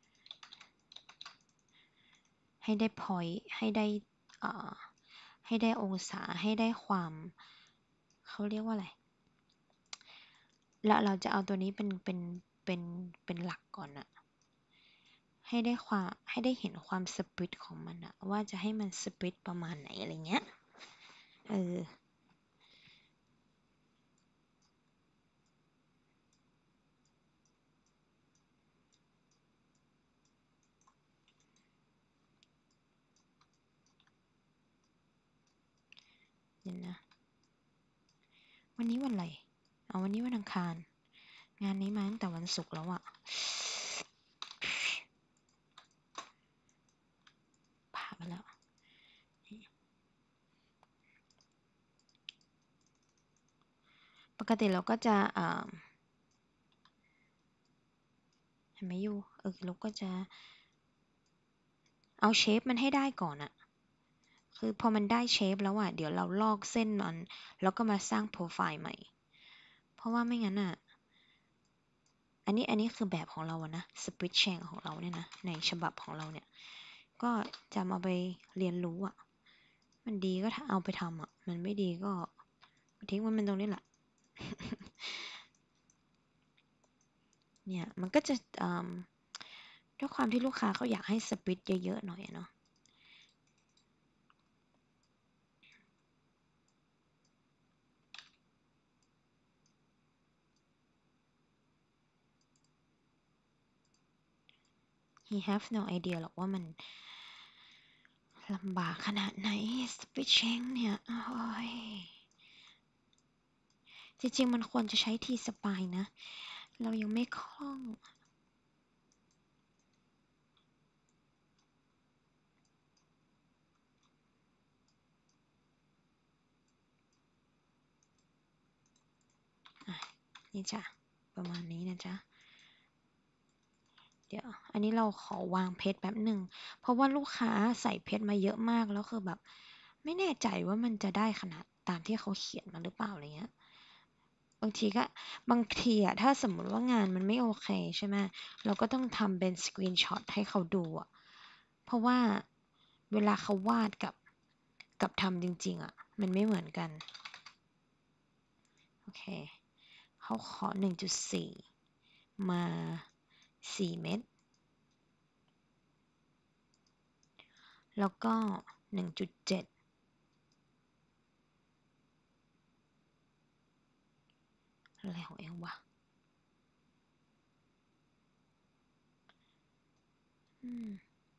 [SPEAKER 1] ให้ได้ point ให้ได้ให้ได้องศาให้ได้ความเขาเรียกว่าอะไรแล้วเราจะเอาตัวนี้เป็นหลักก่อนอะให้ได้ความให้ได้เห็นความสปริตของมันอะว่าจะให้มันสปริตประมาณไหนอะไรเงี้ยเดี๋ยวนะวันนี้วันอะไรเอาวันนี้วันอังคารงานนี้มาตั้งแต่วันศุกร์แล้วอะผ่านไปแล้วปกติเราก็จะเห็นไหมยูเราก็จะเอาเชฟมันให้ได้ก่อนอะคือพอมันได้เชฟแล้วอะเดี๋ยวเราลอกเส้นมันแล้วก็มาสร้างโปรไฟล์ใหม่เพราะว่าไม่งั้นอะอันนี้คือแบบของเราอะนะสปริตแชงของเราเนี่ยนะในฉบับของเราเนี่ยก็จะมาไปเรียนรู้อะมันดีก็เอาไปทำอะมันไม่ดีก็ทิ้งมันตรงนี้แหละ เนี่ยมันก็จะด้วยความที่ลูกค้าเขาอยากให้สปริตเยอะๆหน่อยเนาะ he have no idea หรอกว่ามันลำบากขนาดไหนสปริตเชงเนี่ยโอ้ยจริงๆมันควรจะใช้ทีสปายนะเรายังไม่คล่องอ่ะนี่จ้ะประมาณนี้นะจ๊ะเดี๋ยวอันนี้เราขอวางเพชรแป๊บหนึ่งเพราะว่าลูกค้าใส่เพชรมาเยอะมากแล้วคือแบบไม่แน่ใจว่ามันจะได้ขนาดตามที่เขาเขียนมาหรือเปล่าอะไรเงี้ยบางทีก็บางทีอะถ้าสมมติว่างานมันไม่โอเคใช่ไหมเราก็ต้องทำเป็นสกรีนช็อตให้เขาดูอะเพราะว่าเวลาเขาวาดกับทำจริงๆอะมันไม่เหมือนกันโอเคเขาขอ1.4มา4เม็ดแล้วก็1.7อะไรของเองวะอืม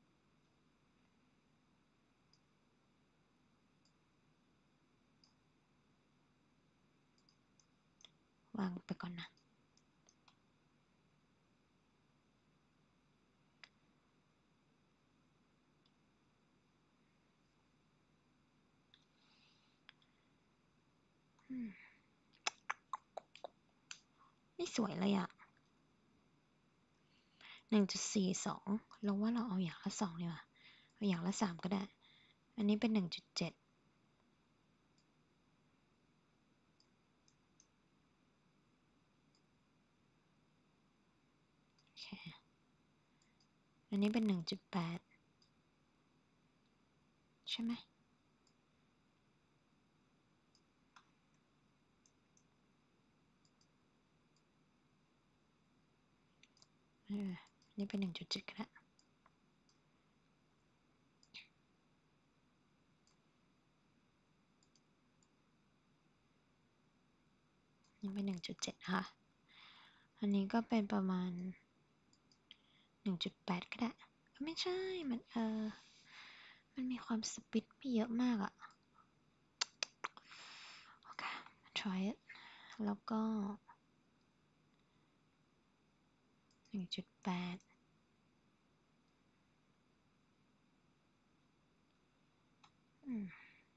[SPEAKER 1] วางไปก่อนนะอืมไม่สวยเลยอะ1.42เราว่าเราเอาอย่างละ2ดีกว่าเอาอย่างละ3ก็ได้อันนี้เป็น1.7โอเคอันนี้เป็น 1.8 ใช่ไหมนี่เป็น 1.7 ก็ได้นี่เป็น 1.7 ค่ะอันนี้ก็เป็นประมาณ 1.8 ก็ได้ไม่ใช่ มันมีความสปิดไม่เยอะมากอะโอเค try it แล้วก็ 1.8 อืม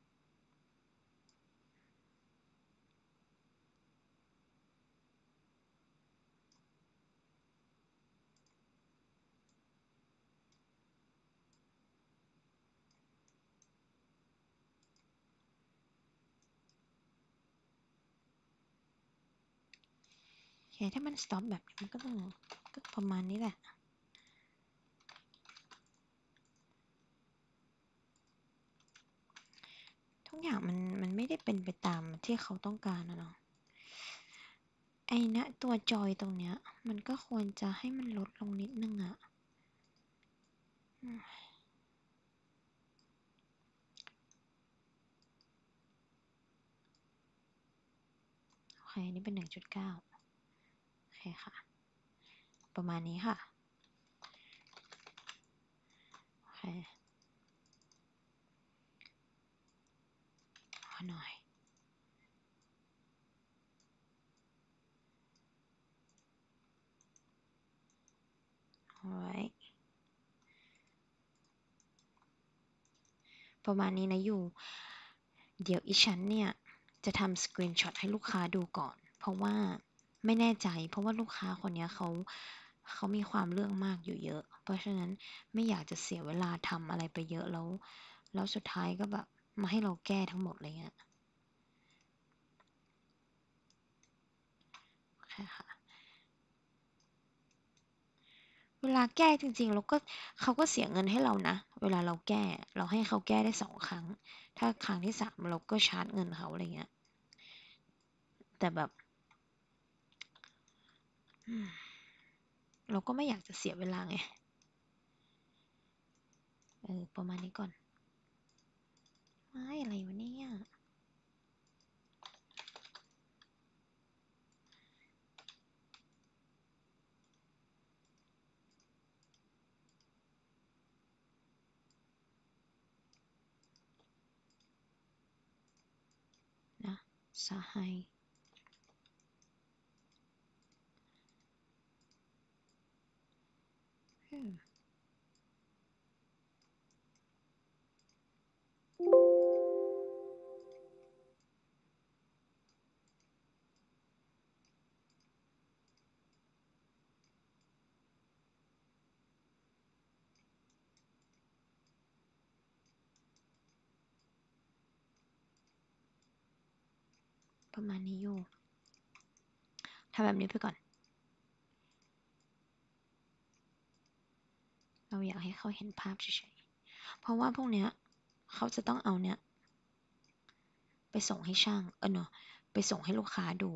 [SPEAKER 1] โอเคถ้ามัน stop แบบนี้มันก็ต้องก็ประมาณนี้แหละทุกอย่างมันไม่ได้เป็นไปตามที่เขาต้องการนะเนาะไอ้นะตัวจอยตรงเนี้ยมันก็ควรจะให้มันลดลงนิดนึงอะโอเคนี่เป็น 1.9 โอเคค่ะประมาณนี้ค่ะโอเคขอหน่อย alright ประมาณนี้นะอยู่เดี๋ยวอีฉันเนี่ยจะทำสกรีนช็อตให้ลูกค้าดูก่อนเพราะว่าไม่แน่ใจเพราะว่าลูกค้าคนนี้เขามีความเรื่องมากอยู่เยอะเพราะฉะนั้นไม่อยากจะเสียเวลาทำอะไรไปเยอะแล้วสุดท้ายก็แบบมาให้เราแก้ทั้งหมดเลยเงี้ยโอเคค่ะเวลาแก้จริงๆเขาก็เสียเงินให้เรานะเวลาเราแก้เราให้เขาแก้ได้2 ครั้งถ้าครั้งที่3เราก็ชาร์จเงินเขาอะไรเงี้ยแต่แบบเราก็ไม่อยากจะเสียเวลาไงประมาณนี้ก่อนไม่อะไรวะเนี่ยนะสหายประมาณนี้อยู่ทำแบบนี้ไปก่อนเราอยากให้เขาเห็นภาพเฉยๆเพราะว่าพวกเนี้ยเขาจะต้องเอาเนี้ยไปส่งให้ช่างเนาะไปส่งให้ลูกค้าดู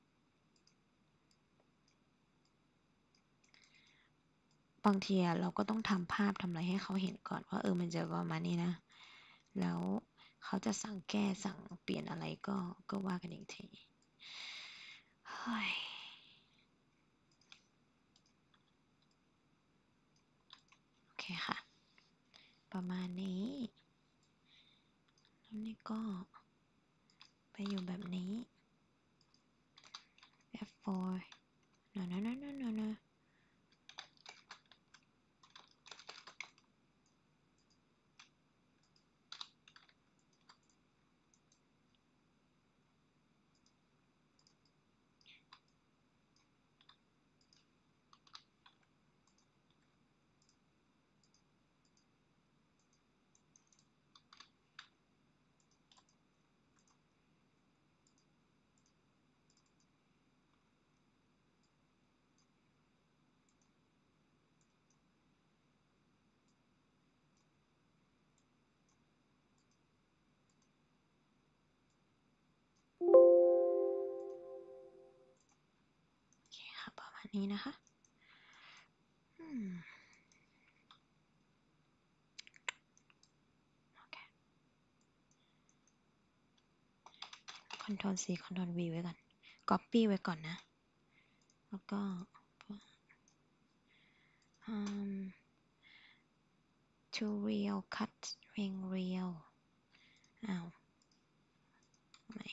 [SPEAKER 1] บางทีเราก็ต้องทำภาพทำอะไรให้เขาเห็นก่อนว่ามันจะประมาณนี้นะแล้วเขาจะสั่งแก้สั่งเปลี่ยนอะไรก็ว่ากันอีกทีเฮ้ยโอเคค่ะประมาณนี้แล้วนี่ก็ไปอยู่แบบนี้ F4 no no no no no no นี้นะคะCtrl C Ctrl V ไว้ก่อน Copy ไว้ก่อนนะ แล้วก็to real cut ring real อ้าวไม่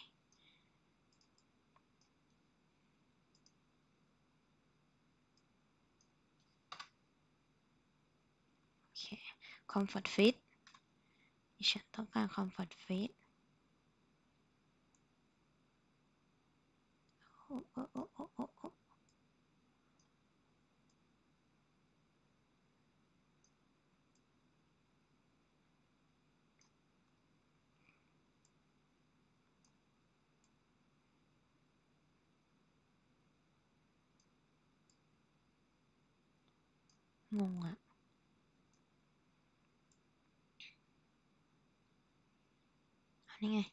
[SPEAKER 1] โอเค comfort fit ฉันต้องการ comfort fit โอ้โอ้โอ้โอ้โอ้โอ้งงอ่ะอันนี้ไง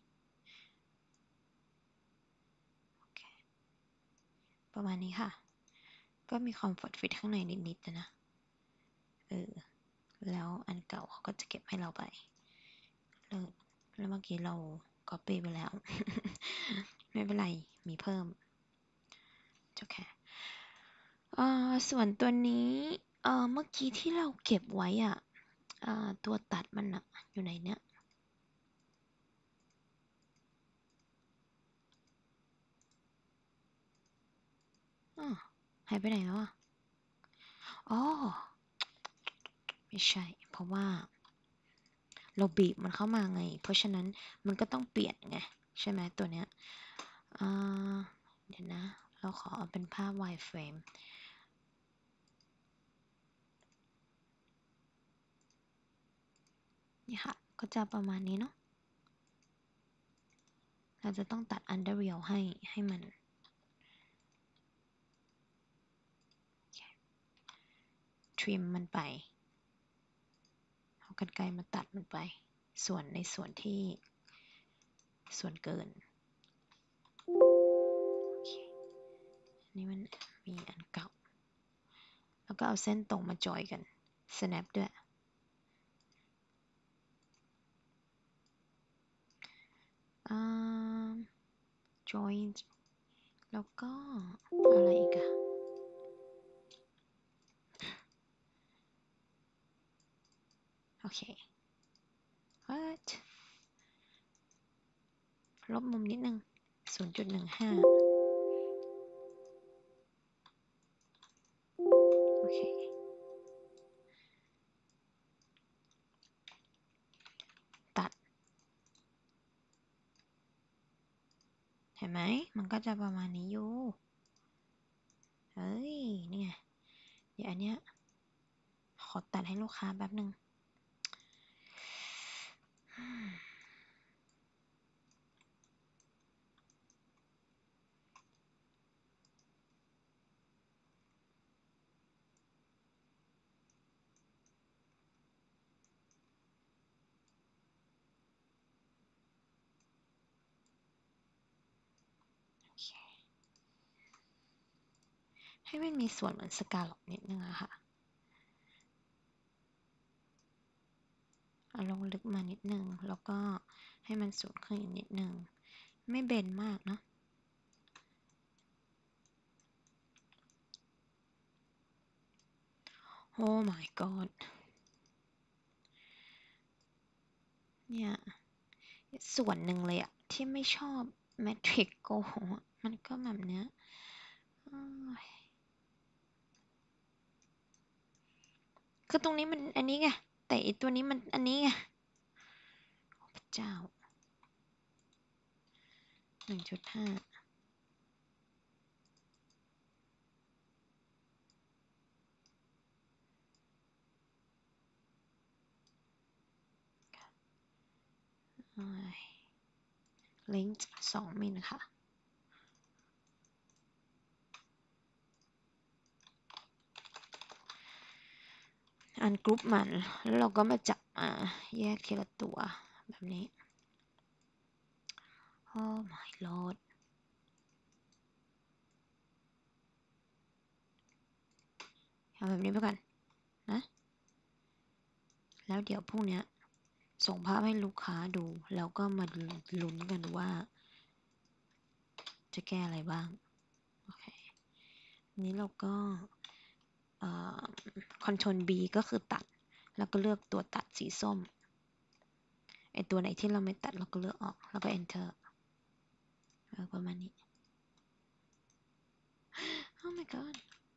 [SPEAKER 1] โอเคประมาณนี้ค่ะ ก็มี comfort fit ข้างในนิดๆนะแล้วอันเก่าเขาก็จะเก็บให้เราไปเลิกแล้วเมื่อกี้เรา copy ไปแล้ว ไม่เป็นไร มีเพิ่มโอเคส่วนตัวนี้เมื่อกี้ที่เราเก็บไว้อ่ะตัวตัดมันอะอยู่ไหนเนี่ยหายไปไหนแล้วอ่ะอ๋อไม่ใช่ เพราะว่าเราบีบมันเข้ามาไง เพราะฉะนั้นมันก็ต้องเปลี่ยนไง ใช่ไหมตัวเนี้ยเดี๋ยวนะ เราขอเอาเป็นภาพ wireframe นี่ค่ะ ก็จะประมาณนี้เนาะเราจะต้องตัด under real ให้มันทริมมันไปเอากรรไกรมาตัดมันไป ในส่วนที่ส่วนเกินโอเคนี่มันมีอันเก่า แล้วก็เอาเส้นตรงมาจอยกัน snap ด้วยjoin แล้วก็อะไรอีกอะโอเค what ลบมุมนิดนึง 0.15 โอเค ตัด เห็นไหม มันก็จะประมาณนี้อยู่เฮ้ย นี่ไง เดี๋ยวอันเนี้ยขอตัดให้ลูกค้าแป๊บนึงให้มันมีส่วนเหมือนสกาลอปนิดนึงอะค่ะเอาลงลึกมานิดนึง แล้วก็ให้มันสูงขึ้นอีกนิดนึง ไม่เบนมากเนาะ โอ้ my god เนี่ยส่วนหนึ่งเลยอะที่ไม่ชอบแมทริกโกมันก็แบบเนี้ยคือตรงนี้มันอันนี้ไง แต่อีตัวนี้มันอันนี้ไงพระเจ้า 1.5ลิงก์2 มิลค่ะ อันกรุ๊ปมัน แล้วเราก็มาจับมาแยกทีละตัวแบบนี้ Oh my lord เอาแบบนี้ไปก่อนนะแล้วเดี๋ยวพรุ่งนี้ส่งภาพให้ลูกค้าดูแล้วก็มาลุ้นกันว่าจะแก้อะไรบ้างโอเคนี้เราก็Ctrl B ก็คือตัดแล้วก็เลือกตัวตัดสีส้มไอตัวไหนที่เราไม่ตัดเราก็เลือกออกแล้วก็ Enter ประมาณนี้ Oh my god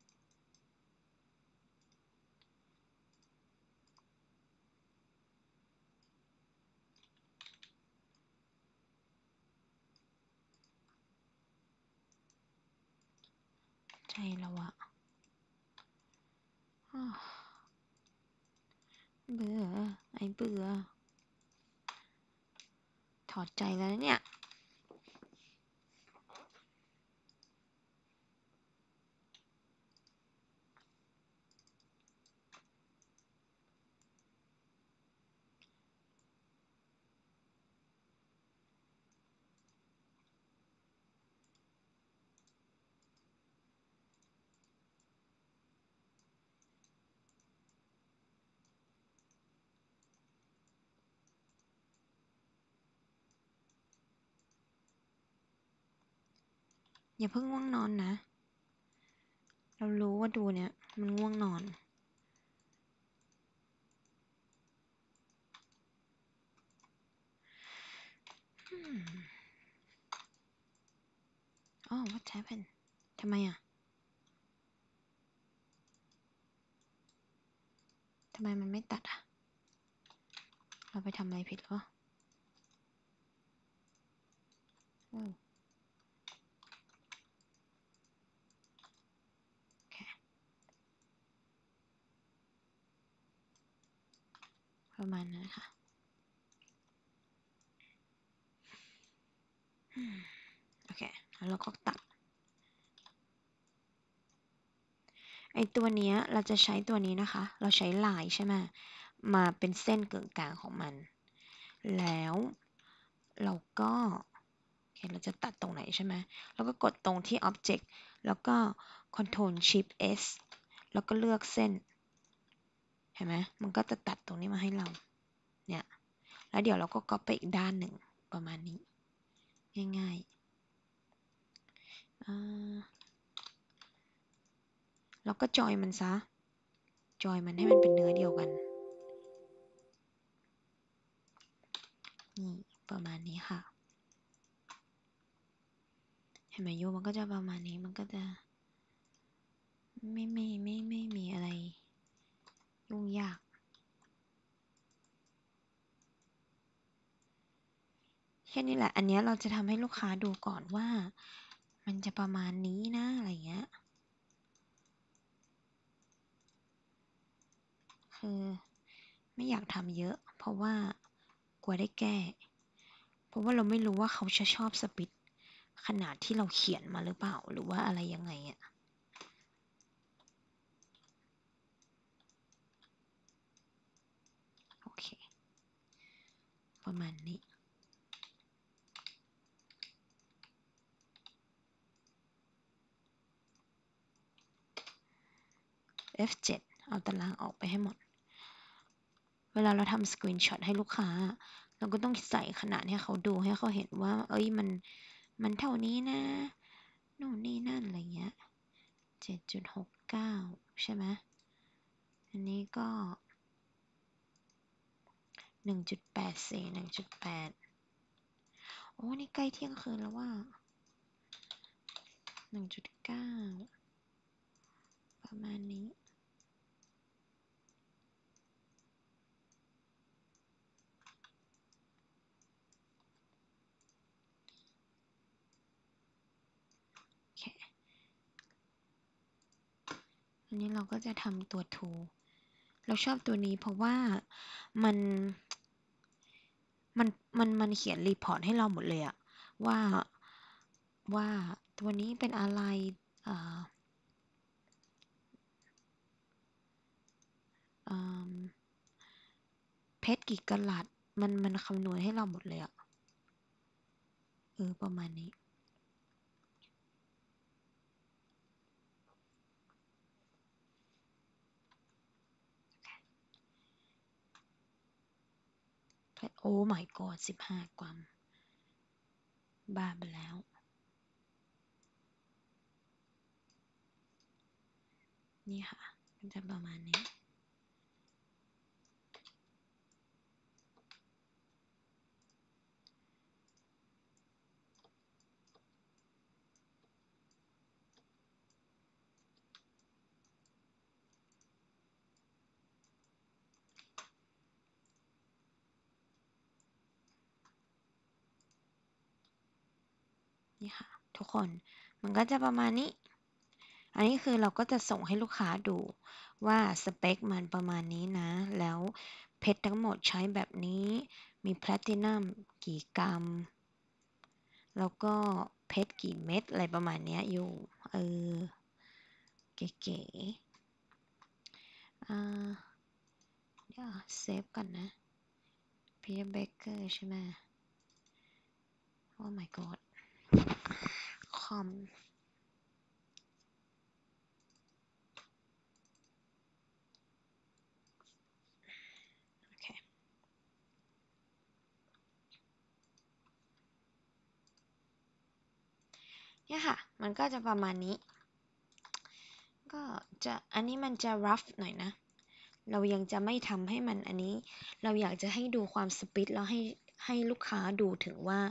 [SPEAKER 1] ใช่แล้วอะเบื่อไอ้เบื่อถอดใจแล้วเนี่ยอย่าเพิ่งง่วงนอนนะเรารู้ว่าดูเนี่ยมันง่วงนอนอ๋อ what happened ทำไมอะทำไมมันไม่ตัดอะเราไปทำอะไรผิดหรอโอเคประมาณนั้นค่ะโอเคแล้วเราก็ตัดไอตัวเนี้ยเราจะใช้ตัวนี้นะคะเราใช้ลายใช่ไหมมาเป็นเส้นกึ่งกลางของมันแล้วเราก็โอเคเราจะตัดตรงไหนใช่ไหมแล้วก็กดตรงที่ Object แล้วก็ Ctrl Shift S แล้วก็เลือกเส้นเห็นไหมมันก็จะตัดตรงนี้มาให้เราเนี่ยแล้วเดี๋ยวเราก็ก๊อปไปอีกด้านหนึ่งประมาณนี้ง่ายๆแล้วก็จอยมันซะจอยมันให้มันเป็นเนื้อเดียวกันนี่ประมาณนี้ค่ะเห็นไหมโยมันก็จะประมาณนี้มันก็จะไม่มีอะไรยุ่งยากแค่นี้แหละอันนี้เราจะทำให้ลูกค้าดูก่อนว่ามันจะประมาณนี้นะอะไรเงี้ยคือไม่อยากทำเยอะเพราะว่ากลัวได้แก้เพราะว่าเราไม่รู้ว่าเขาจะชอบสปิดขนาดที่เราเขียนมาหรือเปล่าหรือว่าอะไรยังไงอะโอเคประมาณนี้ F7 เอาตารางออกไปให้หมดเวลาเราทำสกรีนช็อตให้ลูกค้าเราก็ต้องใส่ขนาดให้เขาดูให้เขาเห็นว่าเอ้ยมันเท่านี้นะนู่นนี่นั่นอะไรเงี้ย7.69ใช่ไหมอันนี้ก็1.841.8โอ้นี่ใกล้เที่ยงคืนแล้วว่า1.9ประมาณนี้โอเคอันนี้เราก็จะทำตัวทูเราชอบตัวนี้เพราะว่ามันมันมันเขียนรีพอร์ตให้เราหมดเลยอะว่าว่าตัวนี้เป็นอะไรอ่าเพชรกี่กะลัดมันคำนวณให้เราหมดเลยอะประมาณนี้โอ้ my god 15 กรัม บ้าไปแล้ว นี่ค่ะ มันจะประมาณนี้ นี่ค่ะ ทุกคน มันก็จะประมาณนี้ อันนี้คือเราก็จะส่งให้ลูกค้าดูว่าสเปคมันประมาณนี้นะ แล้วเพชรทั้งหมดใช้แบบนี้ มีแพลตินัมกี่กรัม แล้วก็เพชรกี่เม็ดอะไรประมาณเนี้ยอยู่ เก๋ๆเดี๋ยวเซฟก่อนนะ Peter Baker ใช่ไหม Oh my god คอม โอเค เนี่ยค่ะ มันก็จะประมาณนี้ ก็จะอันนี้มันจะ rough หน่อยนะ เรายังจะไม่ทำให้มันอันนี้ เราอยากจะให้ดูความสปิดแล้วให้ลูกค้าดูถึงว่า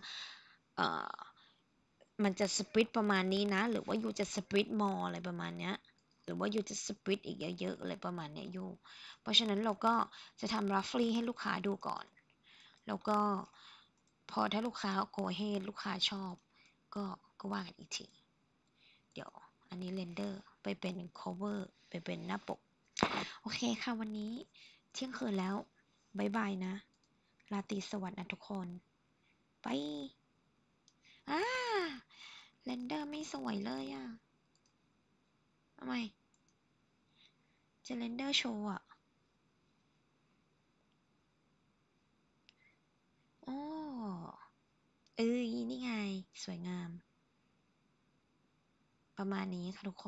[SPEAKER 1] มันจะสปิดประมาณนี้นะ หรือว่าอยู่จะสปิดมออะไรประมาณเนี้ย หรือว่าอยู่จะสปิดอีกเยอะๆอะไรประมาณเนี้ยอยู่ เพราะฉะนั้นเราก็จะทำ roughly ให้ลูกค้าดูก่อน แล้วก็พอถ้าลูกค้า go ahead ลูกค้าชอบ ก็ว่ากันอีกที เดี๋ยวอันนี้เรนเดอร์ไปเป็น cover ไปเป็นหน้าปก โอเคค่ะ วันนี้เที่ยงคืนแล้วบายบายนะ ราตรีสวัสดิ์นะทุกคน ไปเรนเดอร์ไม่สวยเลยอ่ะทำไมจะเรนเดอร์โชว์อ่ะโอ้นี่ไง สวยงาม ประมาณนี้ค่ะทุกคน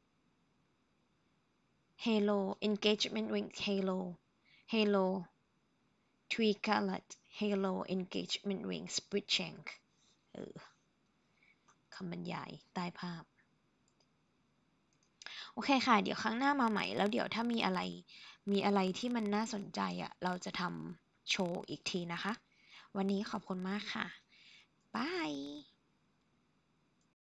[SPEAKER 1] Halo engagement ring Halo Halo three carat Halo engagement ring split shank คำบรรยายใต้ภาพ โอเคค่ะ เดี๋ยวครั้งหน้ามาใหม่ แล้วเดี๋ยวถ้ามีอะไรที่มันน่าสนใจอ่ะ เราจะทำโชว์อีกทีนะคะ วันนี้ขอบคุณมากค่ะ บาย